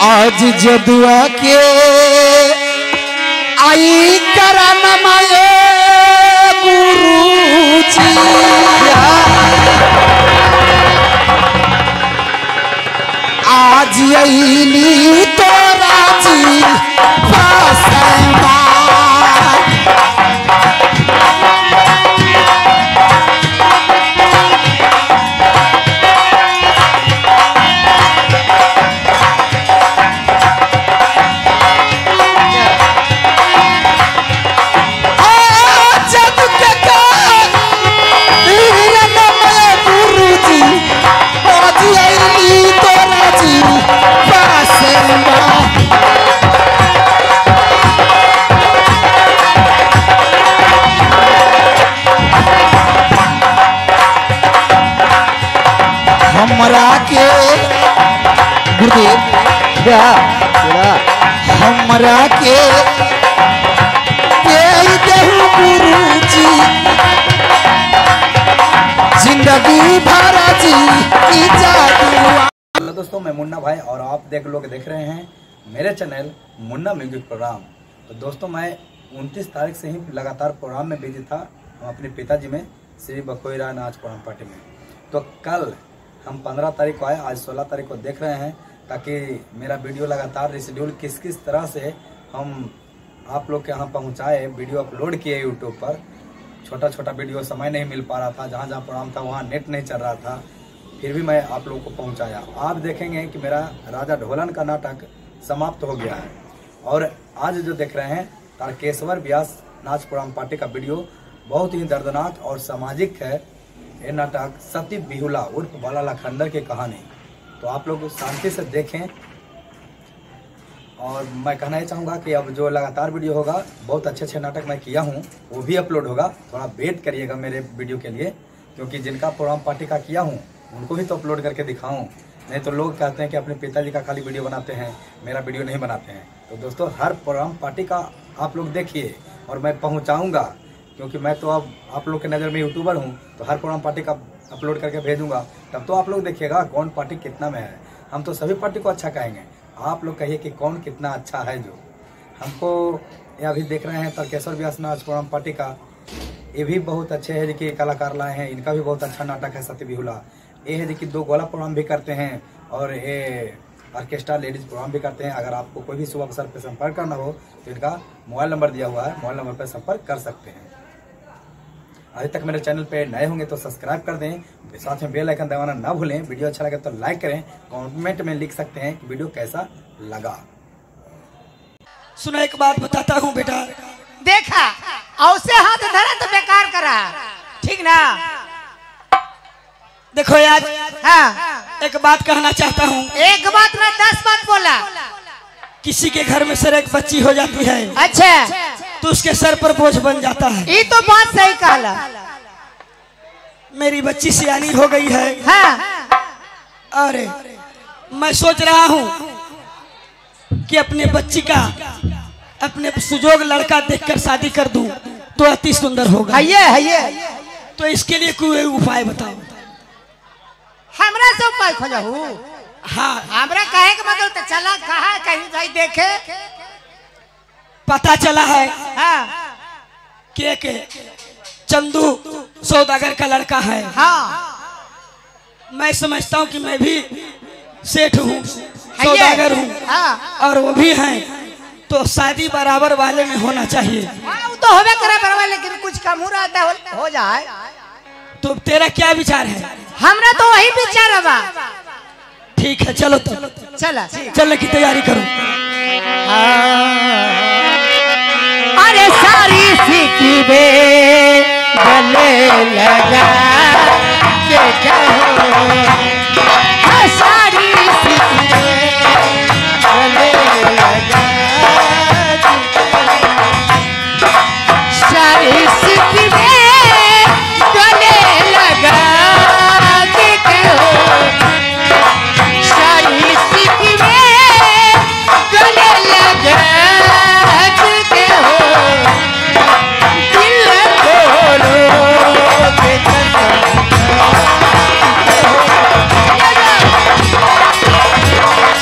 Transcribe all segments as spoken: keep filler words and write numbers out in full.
आज जदुआ के आई करन माये गुरुजी आज अली तोरा जी पासमा हमरा के गुरुदेव हमरा के गुरुजी जिंदगी भर जी की जादू। हेलो दोस्तों, मैं मुन्ना भाई और आप देख लोग देख रहे हैं मेरे चैनल मुन्ना म्यूजिक प्रोग्राम। तो दोस्तों, मैं उनतीस तारीख से ही लगातार प्रोग्राम में बिजी था हम अपने पिताजी में श्री बखोई राय नाच प्रोग्राम पार्टी में। तो कल हम पंद्रह तारीख को आए, आज सोलह तारीख को देख रहे हैं ताकि मेरा वीडियो लगातार रिशेड्यूल किस किस तरह से हम आप लोग के यहाँ पहुँचाए। वीडियो अपलोड किए यूट्यूब पर, छोटा छोटा वीडियो, समय नहीं मिल पा रहा था, जहाँ जहाँ प्रोग्राम था वहाँ नेट नहीं चल रहा था, फिर भी मैं आप लोग को पहुँचाया। आप देखेंगे कि मेरा राजा ढोलन का नाटक समाप्त हो गया है और आज जो देख रहे हैं तारकेश्वर व्यास नाच प्रोग्राम पार्टी का वीडियो बहुत ही दर्दनाक और सामाजिक है। ये नाटक सती बिहुला उर्फ बाला लखंडर की कहानी। तो आप लोग शांति से देखें और मैं कहना ही चाहूँगा कि अब जो लगातार वीडियो होगा, बहुत अच्छे अच्छे नाटक मैं किया हूँ वो भी अपलोड होगा। थोड़ा वेट करिएगा मेरे वीडियो के लिए, क्योंकि जिनका प्रोग्राम पार्टी का किया हूँ उनको भी तो अपलोड करके दिखाऊँ। नहीं तो लोग कहते हैं कि अपने पिताजी का खाली वीडियो बनाते हैं, मेरा वीडियो नहीं बनाते हैं। तो दोस्तों, हर प्रोग्राम पार्टी का आप लोग देखिए और मैं पहुँचाऊँगा, क्योंकि मैं तो अब आप लोग के नज़र में यूट्यूबर हूँ। तो हर प्रोग्राम पार्टी का अपलोड करके भेजूंगा, तब तो आप लोग देखिएगा कौन पार्टी कितना में है। हम तो सभी पार्टी को अच्छा कहेंगे, आप लोग कहिए कि कौन कितना अच्छा है। जो हमको ये अभी देख रहे हैं तारकेश्वर व्यास नाच प्रोग्राम पार्टी का, ये भी बहुत अच्छे है जी कि कलाकार लाए हैं, इनका भी बहुत अच्छा नाटक है सती बिहुला। ये है जी कि दो गोला प्रोग्राम भी करते हैं और ये ऑर्केस्ट्रा लेडीज प्रोग्राम भी करते हैं। अगर आपको कोई भी शुभ अवसर पर संपर्क करना हो तो इनका मोबाइल नंबर दिया हुआ है, मोबाइल नंबर पर संपर्क कर सकते हैं। अभी तक मेरे चैनल पे नए होंगे तो सब्सक्राइब कर दें, साथ में बेल आइकन दबाना ना भूलें। वीडियो अच्छा लगे तो लाइक करें, कमेंट में लिख सकते हैं कि वीडियो कैसा लगा। सुना, एक बात बताता हूँ बेटा, देखा औसे हाथ धरा तो बेकार करा, ठीक ना? देखो यार, हाँ, एक बात कहना चाहता हूँ। एक बात ना दस बात बोला। किसी के घर में सर एक बच्ची हो जाती है, अच्छा, तो उसके सर पर बोझ बन जाता है। ये तो बात सही कहला। मेरी बच्ची सियानी हो गई है, हाँ, अरे मैं सोच रहा हूँ कि अपने बच्ची का अपने सुजोग लड़का देखकर शादी कर दूं तो अति सुंदर होगा। है ये, है ये। तो इसके लिए कोई उपाय बताओ। हमरा से उपाय खोजहू? हाँ, हमरा कहे का मतलब तो चला कहा कहीं जाई देखे। पता चला है हाँ, के के चंदू सौदागर का लड़का है। हाँ, मैं समझता हूँ कि मैं भी सेठ हूँ, सौदागर हूँ, हाँ, और वो भी हैं, तो शादी बराबर वाले में होना चाहिए। हाँ, वो तो होवे करे बराबर, लेकिन कुछ कम हो रहा हो, हो जाए। तो तेरा क्या विचार है? हमरा तो वही विचार है। ठीक है, चलो तो चला चलने की तैयारी करो। अरे सारी सीटी में गले लगा के कहो, सारी सीटी में गले लगा, सारी सीटी में गले लगा के कहो, सारी सीटी में गले लगा के कहो, दिल बोलो के कहो।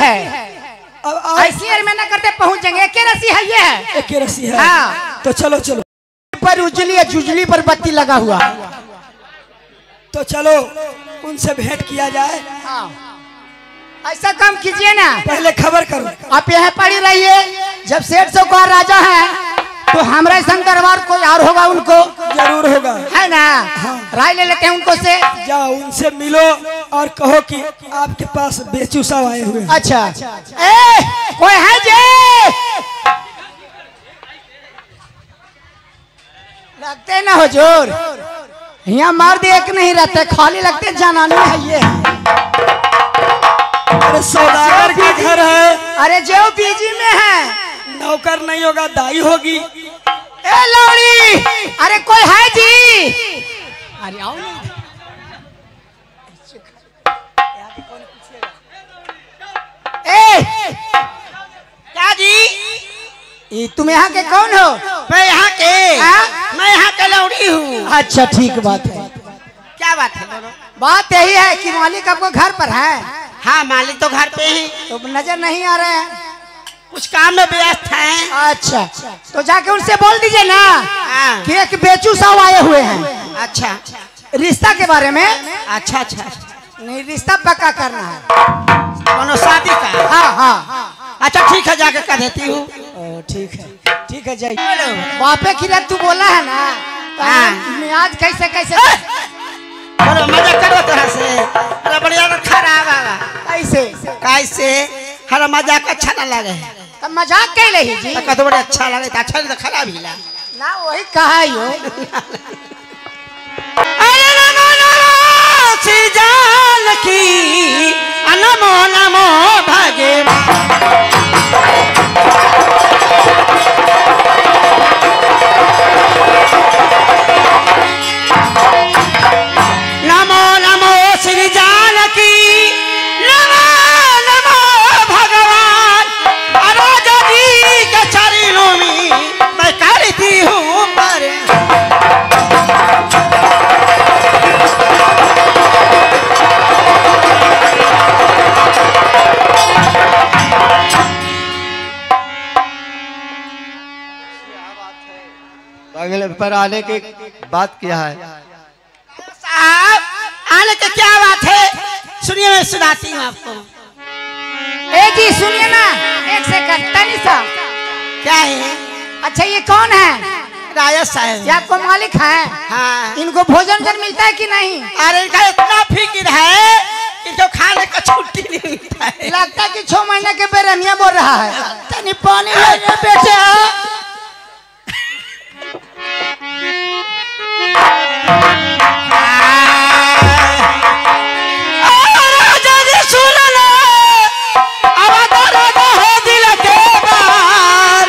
है। अब आ- ऐसी अर में ना करते पहुंच जाएंगे। एक रस्सी है ये है। एक ही रस्सी है। हाँ। तो चलो चलो पर उजली है, जुजली पर बत्ती लगा हुआ। तो चलो उनसे भेंट किया जाए। हाँ। ऐसा काम कीजिए ना, पहले खबर करो। आप यहाँ पड़ी रहिए। जब सेठ चौकार राजा है तो हमारे संग दरबार कोई और होगा, उनको जरूर होगा। है ना। राय ले लेते हैं उनको से। जाओ उनसे मिलो और कहो कि आपके पास बेचू साहब आए हुए हैं। अच्छा ए कोई है जे लगते ना हुजूर, यहाँ मर्द एक नहीं रहते, खाली लगते जनानी है ये। अरे सौदागर का घर है। अरे जो बीजी में है नौकर नहीं होगा, दाई होगी। ए लौड़ी, अरे कोई है जी? अरे आओ ना। ए क्या जी? ये तुम यहाँ के कौन हो? मैं यहाँ के हाँ? मैं यहाँ का लौड़ी हूँ। अच्छा ठीक बात है। क्या बात है दोनों? बात यही है कि मालिक आपको घर पर है हाँ मालिक तो घर पे ही, तो नजर नहीं आ रहे हैं। कुछ काम में व्यस्त है। अच्छा तो जाके उनसे बोल दीजिए ना हाँ। कि एक बेचू साहब आए हुए हैं अच्छा रिश्ता के बारे में। अच्छा अच्छा नहीं रिश्ता पक्का करना है। दोनों शादी का। हाँ हाँ अच्छा ठीक है, जाके कह देती हूँ। ओ, ठीक है ठीक है जाइए। बापे की रात तू बोला है ना तो हाँ। मियाज कैसे कैसे बोलो मजा करो तरह से। अरे बढ़िया तो खराब आवा कैसे कैसे हरा मजाक अच्छा ना लगे तब मजाक कह रही जी। तो कह तो बड़े अच्छा लगे तो अच्छा नहीं तो खराब ही ला। ना वही कहा ही हो। अरे नमो नमो श्री जानकी नमो नमो भगवान। नमो नमो श्री जानकी नमो नमो भगवान। राजा जी के चरणों में मैं करती हूँ पर अगले पर आने की बात किया है। साहब आने की क्या बात है? सुनिए मैं सुनाती हूँ आपको। ए जी सुनिए ना एक सेकंड तनी सा। क्या है? अच्छा ये कौन है? राजा साहब। ये आपको मालिक है? हाँ। इनको भोजन जन मिलता है कि नहीं? अरे इनका इतना फिक्र है, इनको खाने का छुट्टी नहीं मिलता है। लगता है कि छह महीने के बेरहमिया बोल रहा है। तनी पानी ले ले बेटे। राजा जी सुन लो, अब राजा हो दिल के बार।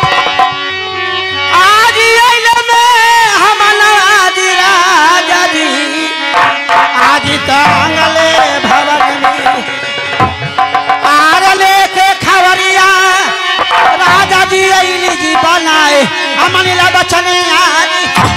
आज अइले में हम आज राजा जी, आज टांगले भवन में आर लेके खबरिया। राजा जी अइली जी बनाए हमनिला बचने आज।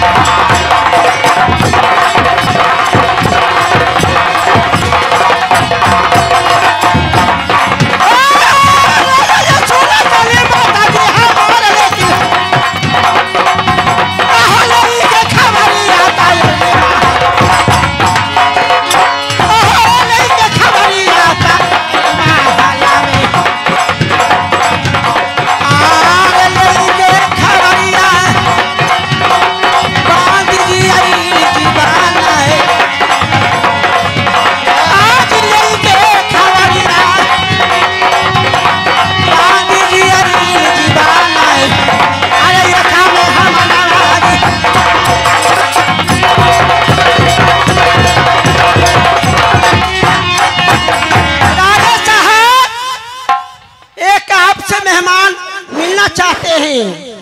चाहते हैं।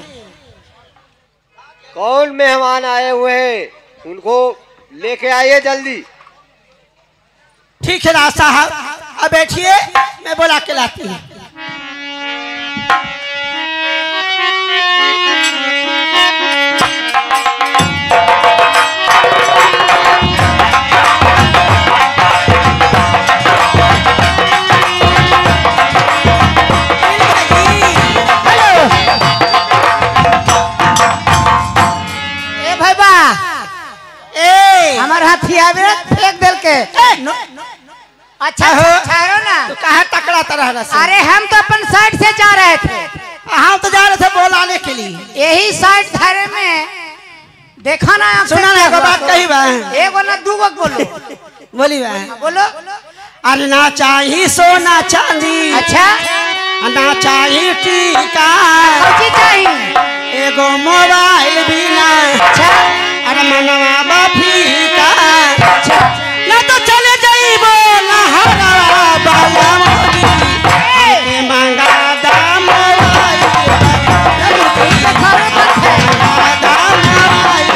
कौन मेहमान आए हुए हैं उनको लेके आइए जल्दी। ठीक है राज साहब, अब बैठिए, मैं बुला के लाती हूँ। नो अच्छा अहो। ठहरो ना। तो कहा टकरा तरह रहा अरे हम तो अपन साइड से जा रहे थे, हम तो जा रहे थे बोलाने के लिए। यही साइड धरे में देखा ना आँख से सुना ना क्या एगो हुआ बात तो? कही बा एगो ना दूगो बोलो। बोली बा बोलो। अरे ना चाहिए सोना चांदी अच्छा ना चाहिए टीका कौची चाहिए? एगो मोबाइल भी ना अच्छा अरे मनवा बफीका अच्छा ना तो चले जाइबो लहरा बाला मोदी के मांगा दाम मोबाइल दिखावे मत है। दाम मोबाइल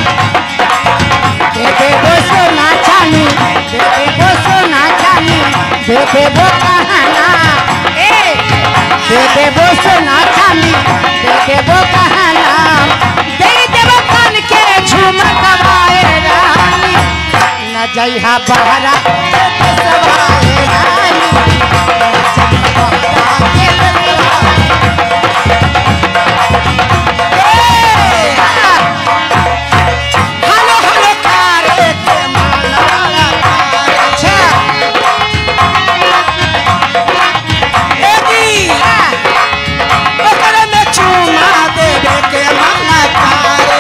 बेबे वो सोना चांदी, बेबे वो सोना चांदी, बेबे वो कहना ए बेबे वो सोना चांदी, बेबे वो कहना दे देव कान के झूमर कबाए रानी न जइहा बहरा सवाए रानी हेलो हेलो कारे के माला अच्छा एदी ओकरे में चूमा देवे के माला कारे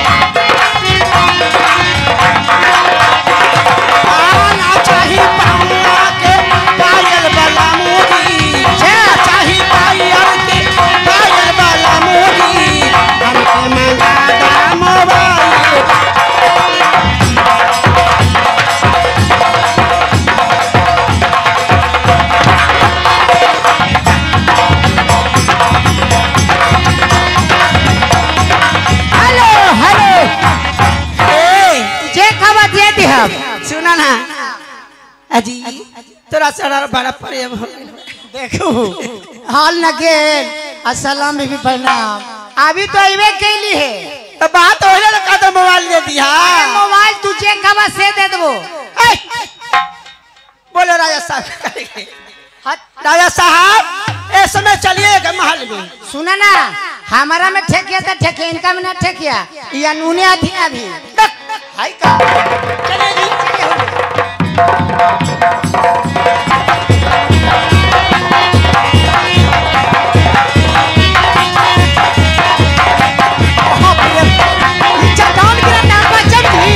आना चाही पाऊंगा के पायल वाला मोदी चाही पायल के पायल वाला मोदी हमके मंगा दा मोबाइल हेलो हेलो ए जे खबर दे दी हम सुना ना अजी तोरा सरा बड़ा प्रेम हो देखो हाल न गेल अस्सलाम भी प्रणाम। अभी तो अबे कैली है तो बात हो ना का तो मोबाइल दे दिया अरे मोबाइल तू जे खबर से दे देबो। ए, बोलो राजा साहब करेंगे। हट राजा साहब इस समय चलिएगा महल में सुना ना हमारा में ठेकिया तो ठेके इनका में ना ठेकिया या नूने आधी आधी हाय का चलिए जी चट्टान गिरा नाम पर चढ़ी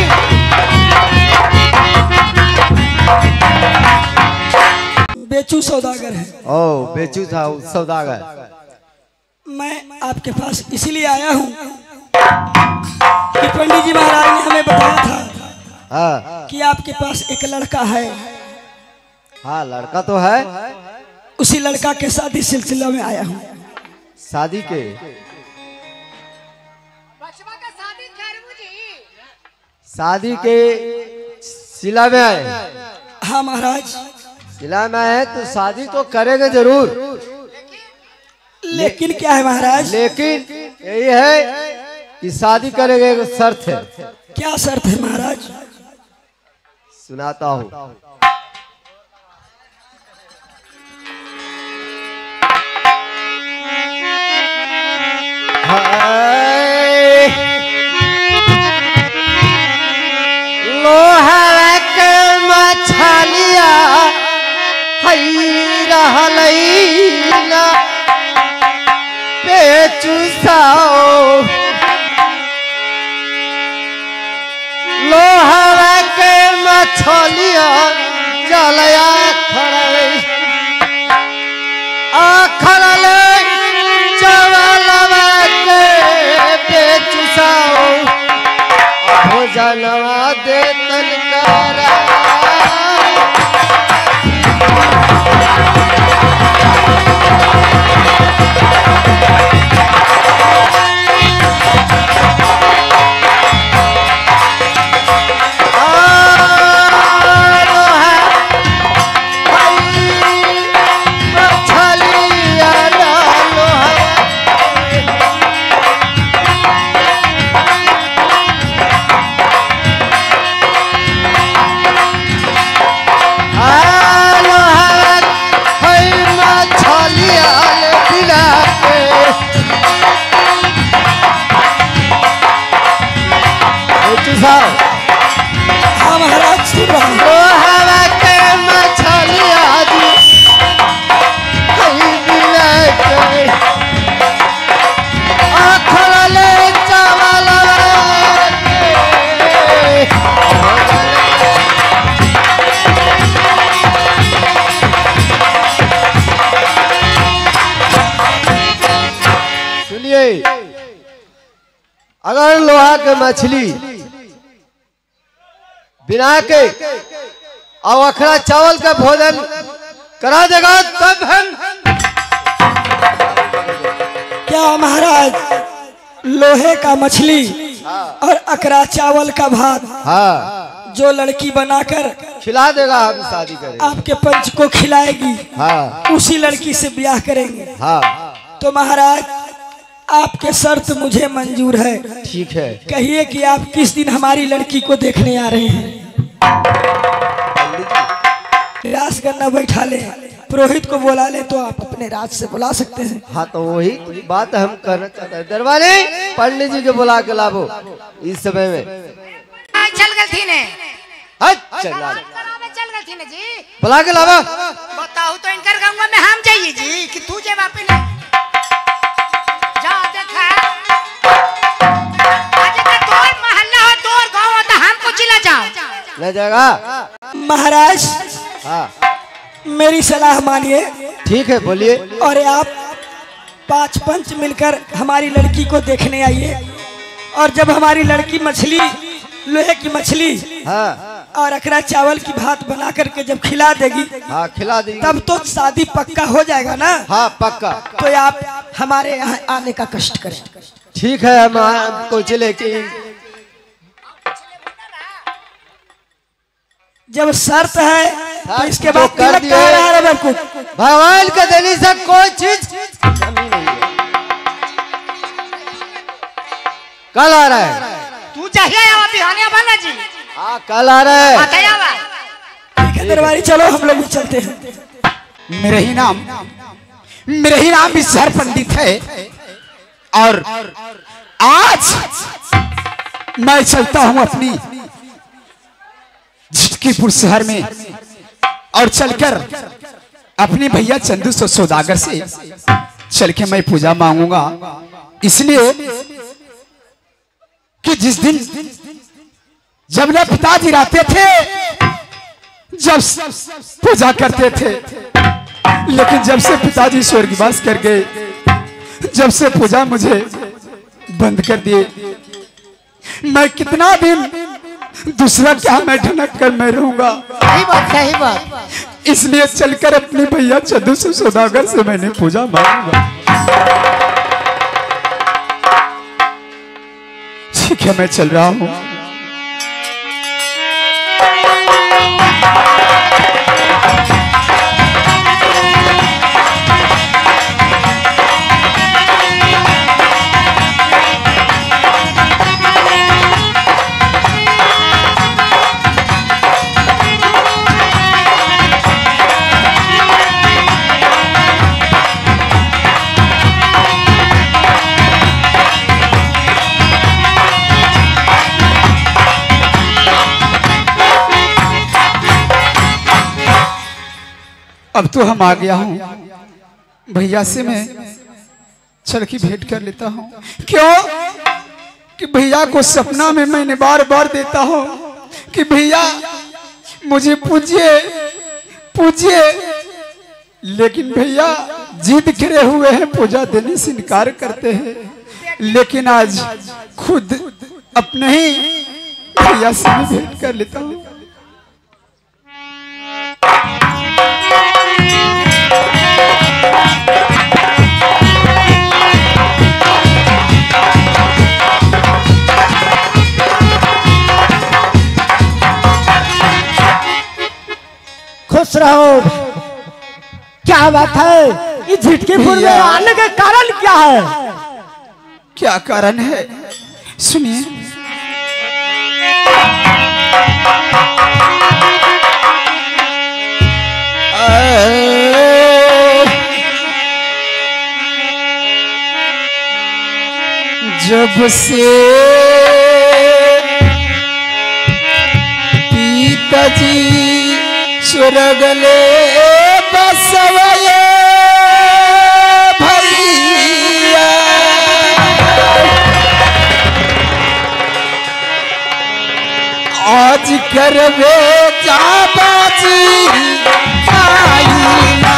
बेचू सौदागर है। ओ बेचू था सौदागर। मैं आपके पास इसलिए आया हूँ कि पंडित जी महाराज ने हमें बताया था हाँ कि आपके पास एक लड़का है। हाँ लड़का तो है। उसी लड़का के शादी सिलसिला में आया हूँ। शादी के शादी के सिला में आए। हाँ महाराज, सिला में आए तो शादी तो करेंगे जरूर, लेकिन क्या है महाराज? लेकिन यही है कि शादी करेंगे एक शर्त है। क्या शर्त है महाराज? सुनाता हूँ। लोहा के मछलिया हई रहलैला बेचू साओ। लोहा के मछलिया जलया खड़ले आखड़ल चवलवा के बेचू साओ। भोजनवा दे तनकारा लोहा के मछली बिना के और अखड़ा चावल का भोजन करा देगा तब हम। क्या महाराज लोहे का मछली और अकरा चावल का भात हाँ जो लड़की बनाकर खिला देगा हम शादी करेंगे। आपके पंच को खिलाएगी हाँ उसी लड़की से ब्याह करेंगे। हाँ तो महाराज आपके शर्त मुझे मंजूर है। ठीक है। कहिए कि आप किस दिन हमारी लड़की को देखने आ रहे हैं। रास करना बैठा ले, पुरोहित को बुला ले तो आप अपने राज से बुला सकते हैं। हाँ तो वही बात हम करना चाहते हैं। दरबारे पंडित जी को बुला के लाभो इस समय में। चल गई थी ने अच्छा चल गई थी ने जी बुला के लावा। बताओ तो इनकर गाँव में हम चाहिए जी कि तू जे वापी ने जा देखा आज का तोर मोहल्ला हो तोर गाँव हो तो हमको चिल्ला जाओ ले जाएगा महाराज हाँ मेरी सलाह मानिए ठीक है बोलिए। और आप पांच पंच मिलकर हमारी लड़की को देखने आइए। और जब हमारी लड़की मछली लोहे की मछली हाँ और अकरा चावल की भात बना करके जब खिला देगी हाँ खिला देगी तब तो शादी पक्का हो जाएगा ना। हाँ पक्का। तो आप हमारे यहाँ आने का कष्ट करें। ठीक है हम आपको चले कि जब शर्त है तो इसके बाद कर तिलक दिए। कह रहा है बेवकूफ। भगवान का देने से कोई चीज कमी नहीं है। कल आ रहा है तू चाहिए या बिहानिया बना जी हाँ कल आ रहा है। बताया बा ठीक है दरबारी चलो हम लोग भी चलते हैं। मेरे ही नाम मेरे ही नाम विषहर पंडित है और आज मैं चलता हूं अपनी झटकीपुर शहर में और चलकर अपने भैया चंदू सो सौदागर से चल के मैं पूजा मांगूंगा। इसलिए कि जिस दिन जब ना पिताजी रहते थे जब पूजा करते थे, लेकिन जब से पिताजी स्वर्गवास कर गए जब से पूजा मुझे बंद कर दिए, मैं कितना दिन दूसरा क्या मैं ढनक कर मैं रहूंगा। सही बात सही बात। इसलिए चलकर अपने भैया चंदू से सौदागर से मैंने पूजा मांगूंगा। ठीक है मैं चल रहा हूं। अब तो हम आ गया हूं भैया से मैं चल की भेंट कर लेता हूं। क्यों कि भैया को सपना में मैंने बार बार देता हूं कि भैया मुझे पूजिए पूजिए, लेकिन भैया जिद करे हुए हैं पूजा देने से इनकार करते हैं। लेकिन आज खुद अपने ही भैया से मैं भेंट कर लेता हूं। खुश रहो। क्या बात है, इस झटकीपुर में आने का कारण क्या है? क्या कारण है सुनिए। जब से पिताजी स्वर्गले बसवये भैया, आज करवे जाबाजी आईना।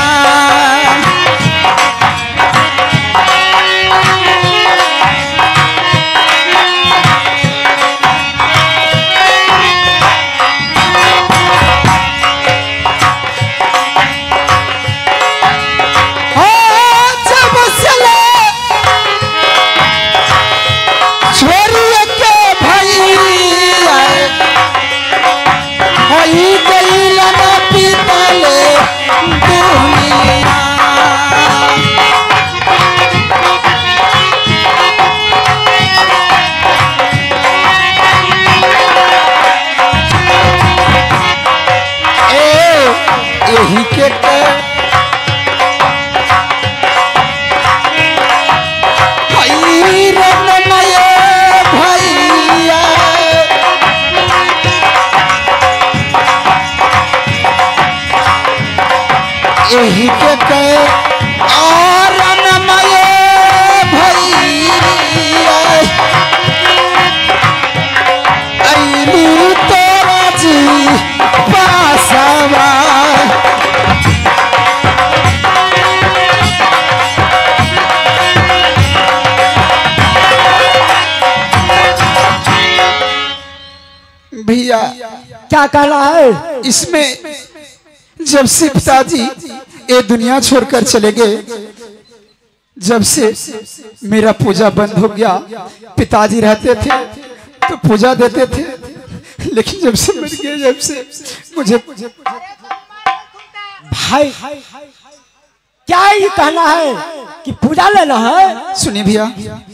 रही के कहे और अनमय भैया अइली तोरा जी पासवा भैया क्या कहना है? इसमें जब से पिताजी ये दुनिया छोड़कर चले गए, जब से मेरा पूजा बंद हो गया। पिताजी रहते थे तो पूजा देते थे, लेकिन जब से मर गए, जब से मुझे भाई क्या ये कहना है कि पूजा लेना है? सुनिए भैया,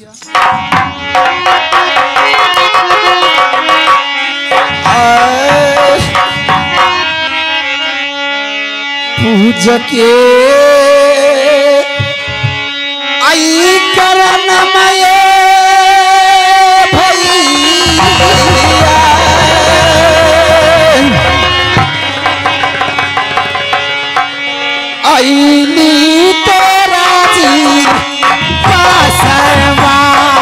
पूजा के आई करनमय भैया आईली तोरा जी पासवा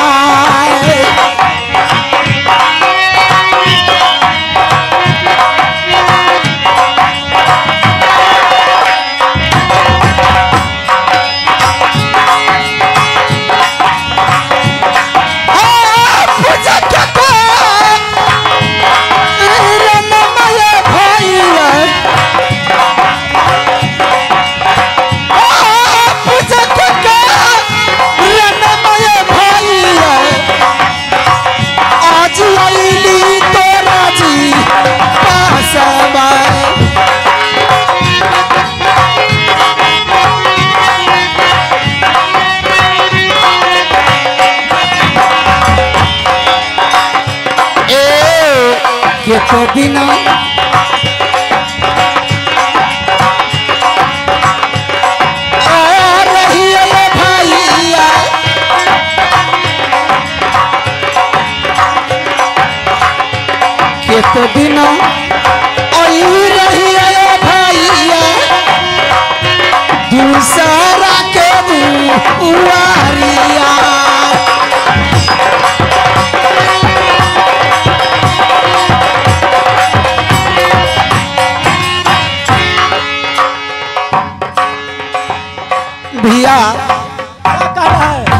के बिना और रही भैया के तो बिना और रही भैया दूसरा के दुआरिया भैया क्या कहना है?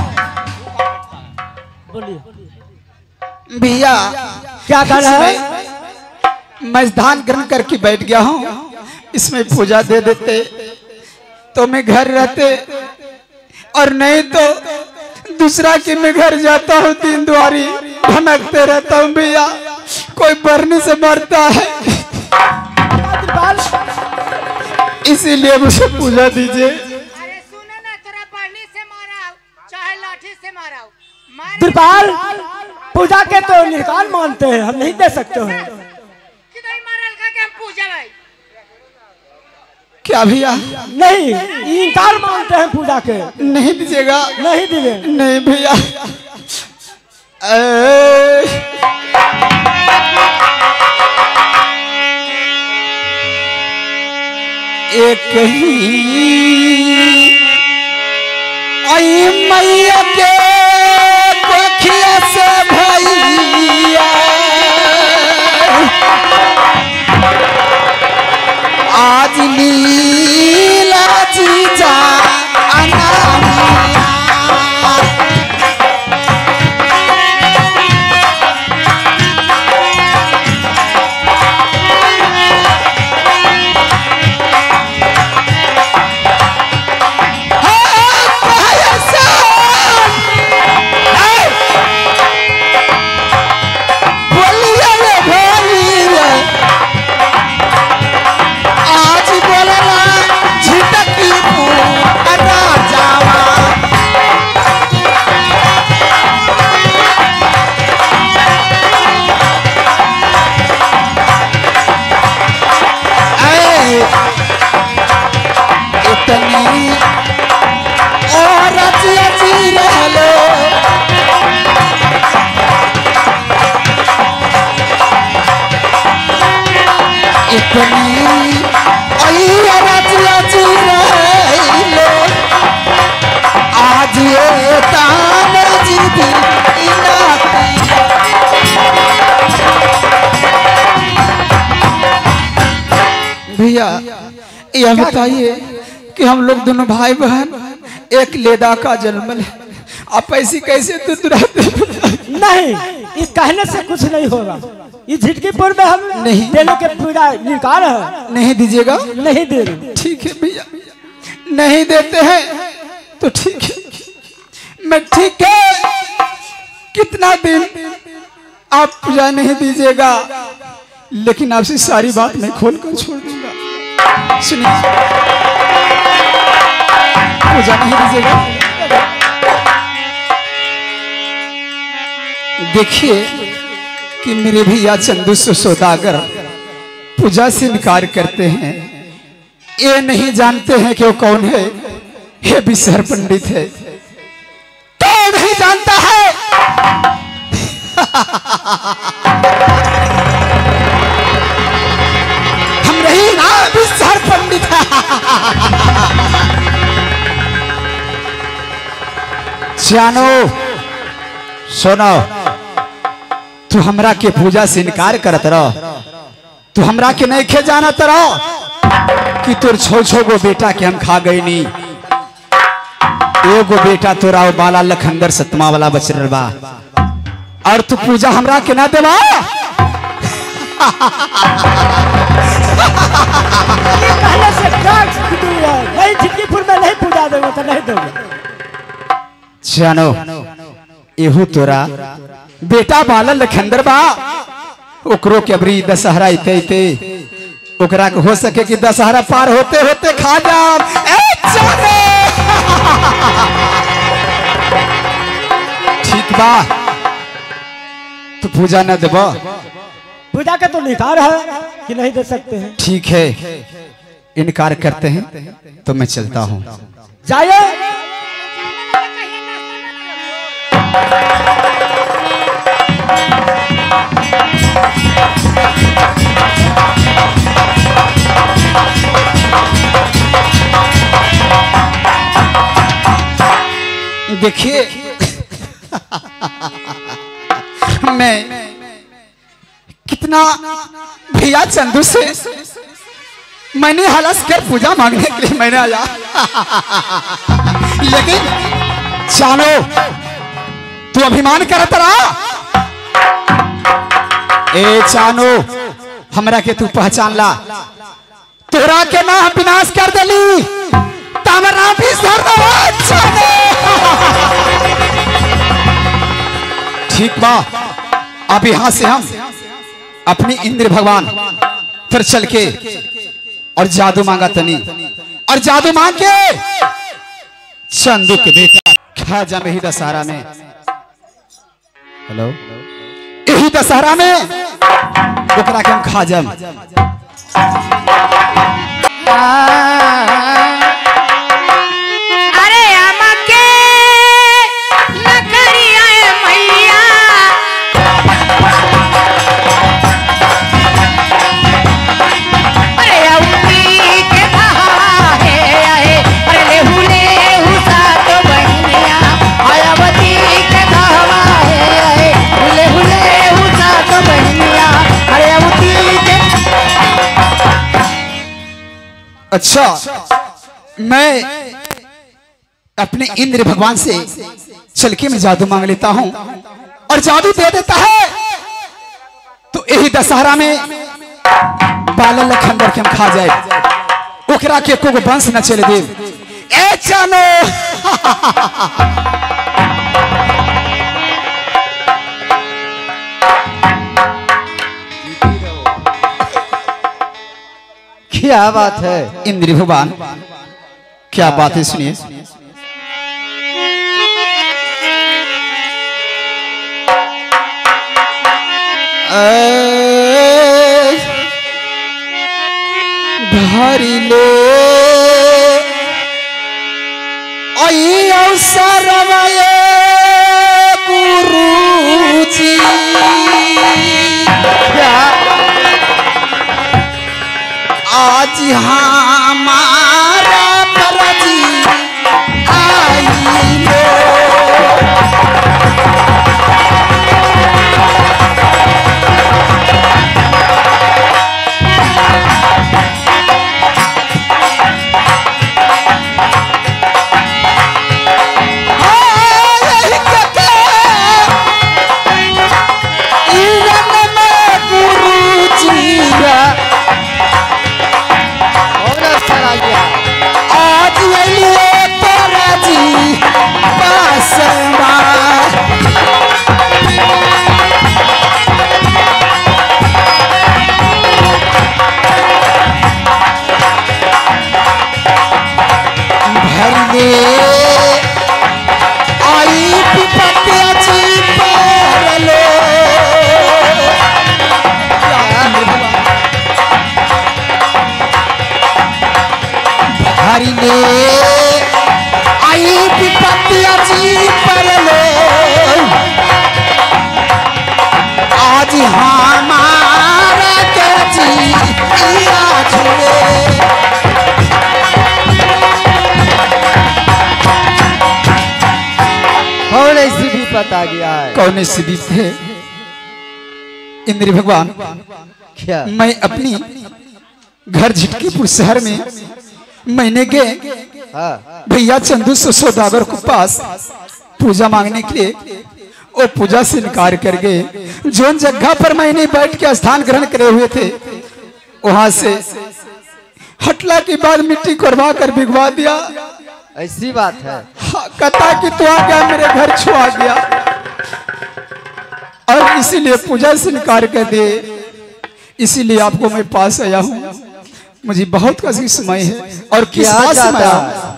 बोलिए भैया, क्या कहना है? मैं धान ग्रहण करके बैठ गया हूँ, इसमें पूजा दे देते तो मैं घर रहते, और नहीं तो दूसरा के मैं घर जाता हूँ, तीन द्वारी भटकते रहता हूँ। भैया कोई बरने से मरता है, इसीलिए मुझे पूजा दीजिए। त्रिपाल पूजा के तो निकाल मानते हैं, हम नहीं दे सकते हैं। क्या भैया? नहीं, इनकार मानते हैं पूजा के। नहीं दीजिएगा? नहीं दिए। नहीं भैया, एक ही आई मैया के कोखिया से भैया आज लीला जीजा अनामिया इतनी आई रच रच नाती ई नाती। भैया यह बताइए कि हम लोग दोनों भाई बहन एक लेदा का जन्म है, आप ऐसी कैसे दुराते? नहीं, इस कहने से कुछ नहीं होगा। इस झिटकीपुर में हम नहीं देने के पूरा निकाल है। नहीं दीजिएगा? नहीं दे रहे। ठीक है भैया, नहीं देते हैं तो ठीक है, मैं ठीक है। कितना दिन आप पूजा नहीं दीजिएगा, लेकिन आपसे सारी बात मैं खोल कर छोड़ दूंगा। सुनिए, पूजा नहीं दीजिएगा? देखिए कि मेरे भैया चंदू सौदागर पूजा से इनकार करते हैं। ये नहीं जानते हैं कि वो कौन है। ये विसर पंडित है, कौन नहीं जानता है? हम रही ना विसर पंडित। जानो सुनो, तू हमरा के पूजा से इनकार करत रहो, तू हमरा के नहीं खे जाना तरह कि तोर छो छो गो बेटा के हम खा गई नी। एगो बेटा तोरा बाला लखंदर सतमा वाला बच रहा बा, और तू पूजा हमरा के ना देवा। पहले से नहीं, झिटकीपुर में नहीं पूजा देगा तो नहीं दोगे। जानो एहू तोरा बेटा बाला लखंदर बा, ओकरो के अबरी दशहरा इते इते ओकरा के हो सके कि दशहरा पार होते होते खा जाम। ए जानो ठीक बा, तो पूजा न देबो? पूजा का तो निकार है कि नहीं दे सकते हैं। ठीक है, इनकार करते हैं तो मैं चलता हूँ। जाइए। देखिए मैं कितना भैया चंदू से मैंने हलस कर पूजा मांगने के लिए मैंने आया, लेकिन जानो तू अभिमान करत रहा। ए जानो, हमरा के तू पहचान ला, तोरा के ना विनाश कर देली, तामरा भी सर ठीक बा। अब यहां से हम अपनी इंद्र भगवान फिर चल के और जादू मांगा तनी, और जादू मांग के चंदू के बेटा खा जा में ही दशहरा में। हेलो, यही दशहरा में ओकरा के हम खा जाम। अरे अमके नगरिया मैया, अरे अउती के कहा है आए, अरे लेहू लेहू सात बहनिया, आयावती के कहा है आए, लेहू लेहू सात बहनिया, अरे अउती के। अच्छा, मैं अपने इंद्र भगवान से चल के मैं जादू मांग लेता हूं, और जादू दे देता है तो यही दशहरा में बाला लखंदर के हम खा जाए, ओकरा के को वंश न चले दे। ए जानो क्या बात है? इंद्र भगवान क्या बात है, सुनिए। भारी ले आई अवसर गुरु जी, आज हमारा परजी आई लो। तारी ले आई विपत्तिया जी पर ले आज हमारा के जी आज कौन ऐसी विपत आ गया है? कौन ऐसी विपत है इंद्र भगवान? क्या? मैं अपनी घर झिटकीपुर शहर में मैंने गए हाँ। भैया चंदू सौदागर के पास पूजा मांगने के लिए वो पूजा से इनकार कर गए। जोन जगह पर मैंने बैठ के स्थान ग्रहण करे हुए थे वहां से हटला के बाद मिट्टी करवा कर भिगवा दिया। ऐसी बात है? हाँ, कहता कि तू आ गया मेरे घर छुआ गया और इसीलिए पूजा से इनकार कर दे। इसीलिए आपको मैं पास आया हूँ। मुझे बहुत कसी समय है और किस क्या बात से मैं चाहता आया?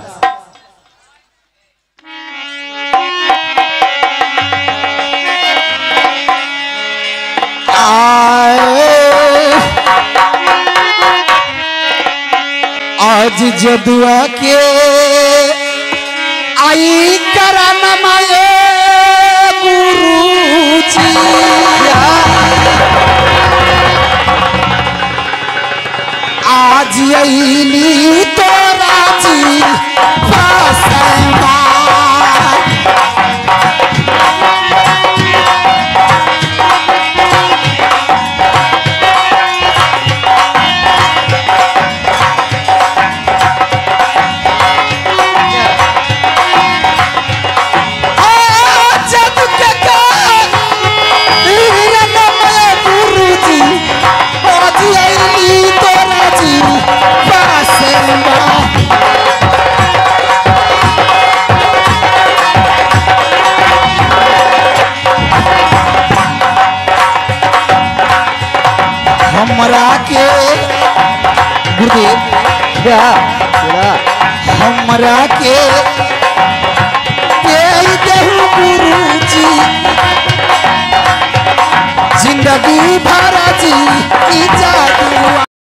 आए आज जदुआ के आई करम माये गुरु जी आज अली तोरा जी पासमा हमरा के गुरुदेव क्या? क्या? हमरा के दे देहु गुरु जी जिंदगी भर जी ई जादू